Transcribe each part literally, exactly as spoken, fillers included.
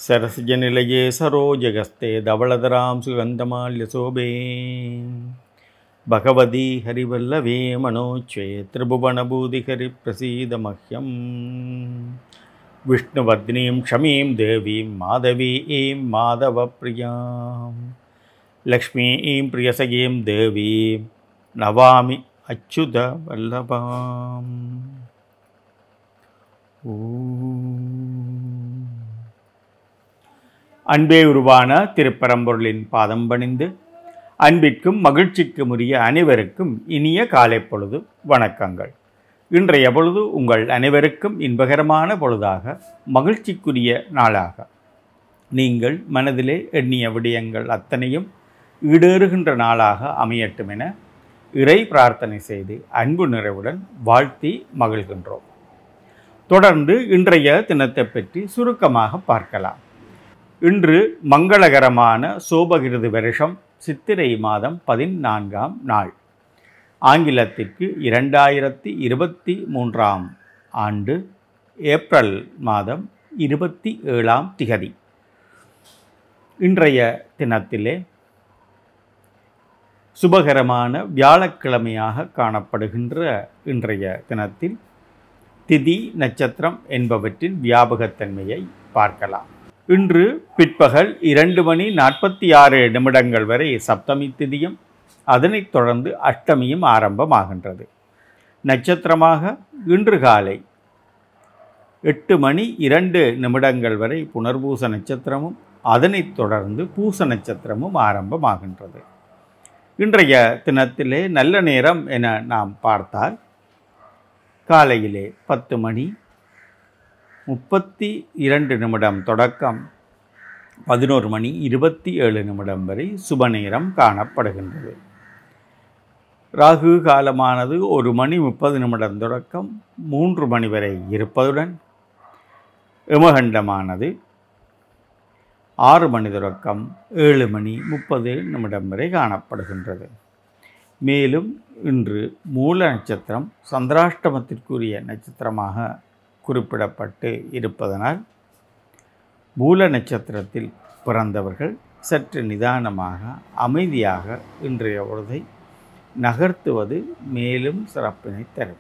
सरसजनिलये सरोजगस्ते धवलधरां सुगन्धमाल्यशोभे भगवती हरिवल्लभे मनोच्वे त्रिभुवनभूतिहरिप्रसीद मह्यं विष्णुवद्नीं क्षमीं देवीं माधवीं माधवप्रियां लक्ष्मीं प्रियसखीं देवीं नवामि अच्युतवल्लभाम्। அன்பே உருவான திருப்பரம்பொருளின் பாதம் பணிந்து அன்பிற்கும் மகிழ்ச்சிக்கும் உரிய அனைவருக்கும் இனிய காலை பொழுது வணக்கங்கள். இன்றைய பொழுது உங்கள் அனைவருக்கும் இன்பகரமான பொழுதாக, மகிழ்ச்சிக்குரிய நாளாக, நீங்கள் மனதிலே எண்ணிய விடயங்கள் அத்தனையும் ஈடேறுகின்ற நாளாக அமையட்டும் என இறை பிரார்த்தனை செய்து அன்பு நிறைவுடன் வாழ்த்தி மகிழ்கின்றோம். தொடர்ந்து இன்றைய தினத்தை பற்றி சுருக்கமாக பார்க்கலாம். இன்று மங்களகரமான சோபகிருது வருஷம் சித்திரை மாதம் பதினான்காம் நாள், ஆங்கிலத்திற்கு இரண்டாயிரத்தி இருபத்தி மூன்றாம் ஆண்டு ஏப்ரல் மாதம் இருபத்தி ஏழாம் திகதி. இன்றைய தினத்திலே சுபகரமான வியாழக்கிழமையாக காணப்படுகின்ற இன்றைய தினத்தில் திதி நட்சத்திரம் என்பவற்றின் வியாபகத்தன்மையை பார்க்கலாம். இன்று பிற்பகல் இரண்டு மணி நாற்பத்தி ஆறு நிமிடங்கள் வரை சப்தமி திதியும், அதனைத் தொடர்ந்து அஷ்டமியும் ஆரம்பமாகின்றது. நட்சத்திரமாக இன்று காலை எட்டு மணி இரண்டு நிமிடங்கள் வரை புனர்பூச நட்சத்திரமும், அதனைத் தொடர்ந்து பூச நட்சத்திரமும் ஆரம்பமாகின்றது. இன்றைய தினத்திலே நல்ல நேரம் என நாம் பார்த்தால் காலையிலே பத்து மணி முப்பத்தி இரண்டு நிமிடம் தொடக்கம் பதினோரு மணி இருபத்தி ஏழு நிமிடம் வரை சுப நேரம் காணப்படுகின்றது. ராகு காலமானது ஒரு மணி முப்பது நிமிடம் தொடக்கம் மூன்று மணி வரை இருப்பதுடன், யமகண்டமானது ஆறு மணி தொடக்கம் ஏழு மணி முப்பது நிமிடம் வரை காணப்படுகின்றது. மேலும் இன்று மூல நட்சத்திரம் சந்திராஷ்டமத்திற்குரிய நட்சத்திரமாக குறிப்பிடப்பட்டு இருப்பதனால், மூல நட்சத்திரத்தில் பிறந்தவர்கள் சற்று நிதானமாக அமைதியாக இன்றைய பொழுதை நகர்த்துவது மேலும் சிறப்பினை தரும்.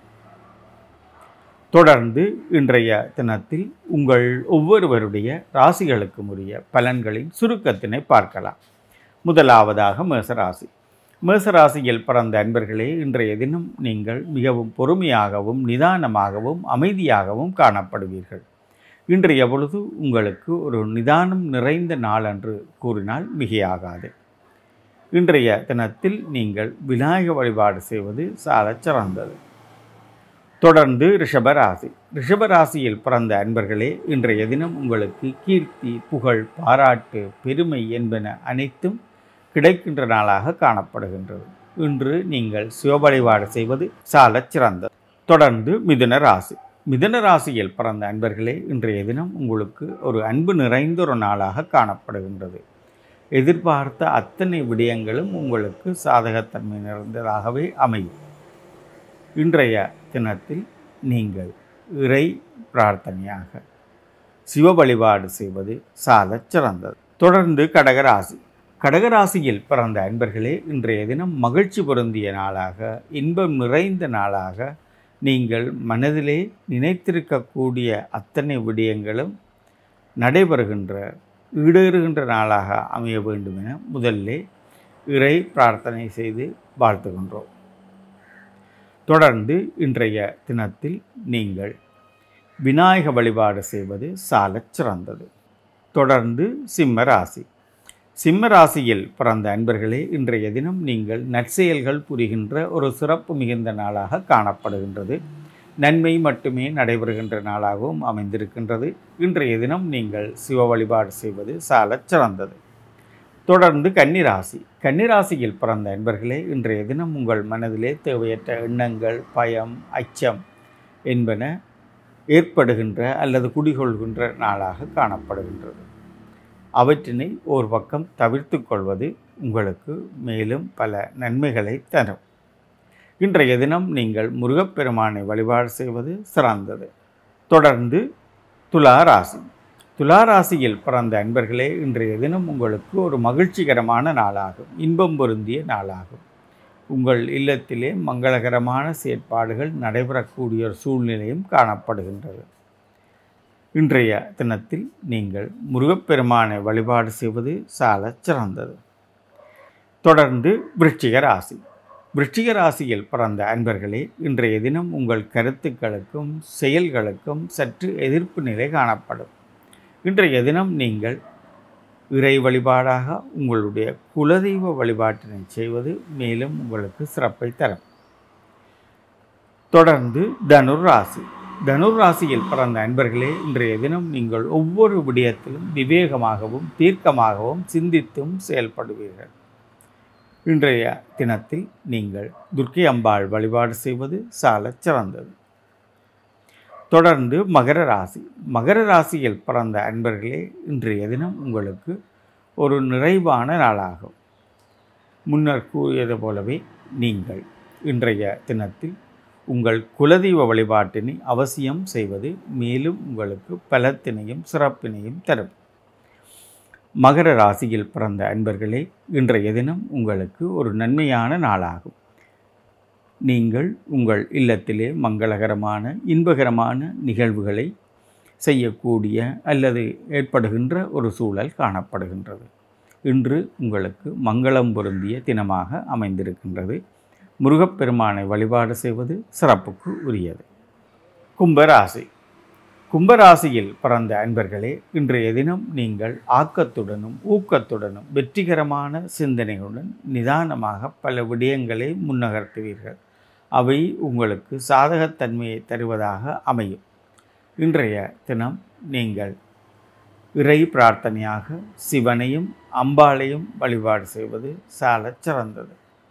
தொடர்ந்து இன்றைய தினத்தில் உங்கள் ஒவ்வொருவருடைய ராசிகளுக்கும் உரிய பலன்களின் சுருக்கத்தினை பார்க்கலாம். முதலாவதாக மேசராசி. மேசராசியில் பிறந்த அன்பர்களே, இன்றைய தினம் நீங்கள் மிகவும் பொறுமையாகவும் நிதானமாகவும் அமைதியாகவும் காணப்படுவீர்கள். இன்றைய பொழுது உங்களுக்கு ஒரு நிதானம் நிறைந்த நாள் என்று கூறினால் மிகையாகாது. இன்றைய தினத்தில் நீங்கள் விநாயக வழிபாடு செய்வது சாலச் சிறந்தது. தொடர்ந்து ரிஷபராசி. ரிஷபராசியில் பிறந்த அன்பர்களே, இன்றைய தினம் உங்களுக்கு கீர்த்தி, புகழ், பாராட்டு, பெருமை என்பன அனைத்தும் கிடைக்கின்ற நாளாக காணப்படுகின்றது. இன்று நீங்கள் சிவ வழிபாடு செய்வது சாலச் சிறந்தது. தொடர்ந்து மிதுன ராசி. மிதுன ராசியில் பிறந்த அன்பர்களே, இன்றைய தினம் உங்களுக்கு ஒரு அன்பு நிறைந்த ஒரு நாளாக காணப்படுகின்றது. எதிர்பார்த்த அத்தனை விடயங்களும் உங்களுக்கு சாதகத்தன்மை நிறைந்ததாகவே அமையும். இன்றைய தினத்தில் நீங்கள் இறை பிரார்த்தனையாக சிவ வழிபாடு செய்வது சாலச் சிறந்தது. தொடர்ந்து கடகராசி. கடகராசியில் பிறந்த அன்பர்களே, இன்றைய தினம் மகிழ்ச்சி பொருந்திய நாளாக, இன்பம் நிறைந்த நாளாக, நீங்கள் மனதிலே நினைத்திருக்கக்கூடிய அத்தனை விடயங்களும் நடைபெறுகின்ற ஈடேறுகின்ற நாளாக அமைய வேண்டும் என முதல்ல இறை பிரார்த்தனை செய்து வாழ்த்துகின்றோம். தொடர்ந்து இன்றைய தினத்தில் நீங்கள் விநாயக வழிபாடு செய்வது சாலச் சிறந்தது. தொடர்ந்து சிம்ம ராசி. சிம்ம ராசியில் பிறந்த அன்பர்களே, இன்றைய தினம் நீங்கள் நற்செயல்கள் புரிகின்ற ஒரு சிறப்பு மிகுந்த நாளாக காணப்படுகின்றது. நன்மை மட்டுமே நடைபெறுகின்ற நாளாகவும் அமைந்திருக்கின்றது. இன்றைய தினம் நீங்கள் சிவ வழிபாடு செய்வது சாலச் சிறந்தது. தொடர்ந்து கன்னிராசி. கன்னிராசியில் பிறந்த அன்பர்களே, இன்றைய தினம் உங்கள் மனதிலே தேவையற்ற எண்ணங்கள், பயம், அச்சம் என்பன ஏற்படுகின்ற அல்லது குடிகொள்கின்ற நாளாக காணப்படுகின்றது. அவற்றினை ஒரு பக்கம் தவிர்த்து கொள்வது உங்களுக்கு மேலும் பல நன்மைகளை தரும். இன்றைய தினம் நீங்கள் முருகப்பெருமானை வழிபாடு செய்வது சிறந்தது. தொடர்ந்து துலா ராசி. துலா ராசியில் பிறந்த அன்பர்களே, இன்றைய தினம் உங்களுக்கு ஒரு மகிழ்ச்சிகரமான நாளாகும், இன்பம் பொருந்திய நாளாகும். உங்கள் இல்லத்திலே மங்களகரமான செயற்பாடுகள் நடைபெறக்கூடிய ஒரு சூழ்நிலையும் காணப்படுகின்றது. இன்றைய தினத்தில் நீங்கள் முருகப்பெருமானை வழிபாடு செய்வது சாலச் சிறந்தது. தொடர்ந்து விருச்சிக ராசி. விருச்சிக ராசியில் பிறந்த அன்பர்களே, இன்றைய தினம் உங்கள் கருத்துக்களுக்கும் செயல்களுக்கும் சற்று எதிர்ப்பு நிலை காணப்படும். இன்றைய தினம் நீங்கள் இறை வழிபாடாக உங்களுடைய குலதெய்வ வழிபாட்டினை செய்வது மேலும் உங்களுக்கு சிறப்பை தரும். தொடர்ந்து தனுர் ராசி. தனுர் ராசியில் பிறந்த அன்பர்களே, இன்றைய தினம் நீங்கள் ஒவ்வொரு விடயத்திலும் விவேகமாகவும் தீர்க்கமாகவும் சிந்தித்தும் செயல்படுவீர்கள். இன்றைய தினத்தில் நீங்கள் துர்க்கை அம்பாள் வழிபாடு செய்வது சாலச் சிறந்தது. தொடர்ந்து மகர ராசி. மகர ராசியில் பிறந்த அன்பர்களே, இன்றைய தினம் உங்களுக்கு ஒரு நிறைவான நாளாகும். முன்னர் கூறியது போலவே நீங்கள் இன்றைய தினத்தில் உங்கள் குலதெய்வ வழிபாட்டினை அவசியம் செய்வது மேலும் உங்களுக்கு பலத்தினையும் சிறப்பினையும் தரும். மகர ராசியில் பிறந்த அன்பர்களே, இன்றைய தினம் உங்களுக்கு ஒரு நன்மையான நாளாகும். நீங்கள் உங்கள் இல்லத்திலே மங்களகரமான இன்பகரமான நிகழ்வுகளை செய்யக்கூடிய அல்லது ஏற்படுகின்ற ஒரு சூழல் காணப்படுகின்றது. இன்று உங்களுக்கு மங்களம் பொருந்திய தினமாக அமைந்திருக்கின்றது. முருகப்பெருமானை வழிபாடு செய்வது சிறப்புக்கு உரியது. கும்பராசி. கும்பராசியில் பிறந்த அன்பர்களே, இன்றைய தினம் நீங்கள் ஆக்கத்துடனும் ஊக்கத்துடனும் வெற்றிகரமான சிந்தனைகளுடன் நிதானமாக பல விடயங்களை முன்னகர்த்துவீர்கள். அவை உங்களுக்கு சாதகத்தன்மையை தருவதாக அமையும். இன்றைய தினம் நீங்கள் இறை பிரார்த்தனையாக சிவனையும் அம்பாளையும் வழிபாடு செய்வது சாலச் சிறந்தது.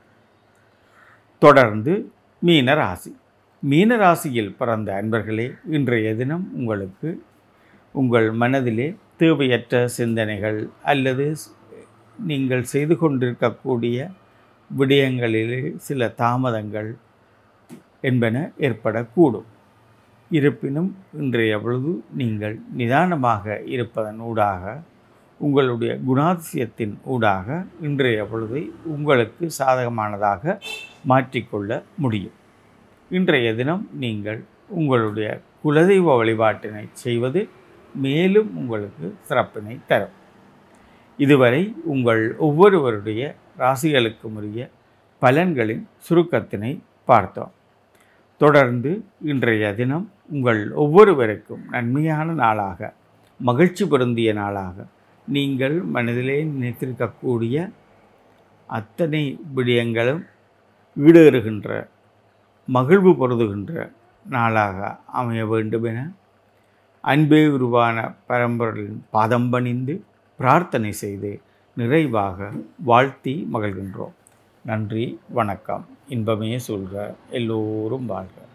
தொடர்ந்து மீனராசி. மீனராசியில் பிறந்த அன்பர்களே, இன்றைய தினம் உங்களுக்கு உங்கள் மனதிலே தேவையற்ற சிந்தனைகள் அல்லது நீங்கள் செய்து கொண்டிருக்கக்கூடிய விடயங்களிலே சில தாமதங்கள் என்பன ஏற்படக்கூடும். இருப்பினும் இன்றைய பொழுது நீங்கள் நிதானமாக இருப்பதன் ஊடாக உங்களுடைய குணாதிசயத்தின் ஊடாக இன்றைய பொழுதை உங்களுக்கு சாதகமானதாக மாற்றிக்கொள்ள முடியும். இன்றைய தினம் நீங்கள் உங்களுடைய குலதெய்வ வழிபாட்டினை செய்வது மேலும் உங்களுக்கு சிறப்பினை தரும். இதுவரை உங்கள் ஒவ்வொருவருடைய ராசிகளுக்கும் உரிய பலன்களின் சுருக்கத்தினை பார்த்தோம். தொடர்ந்து இன்றைய தினம் உங்கள் ஒவ்வொருவருக்கும் நன்மையான நாளாக, மகிழ்ச்சி பொருந்திய நாளாக, நீங்கள் மனதிலே நினைத்திருக்கக்கூடிய அத்தனை விடயங்களும் ஈடேறுகின்ற மகிழ்வு பொருதுகின்ற நாளாக அமைய வேண்டும் என அன்பே உருவான பரம்பொருளின் பாதம் பணிந்து பிரார்த்தனை செய்து நிறைவாக வாழ்த்தி மகிழ்கின்றோம். நன்றி, வணக்கம். இன்பமே சொல்க, எல்லோரும் வாழ்க.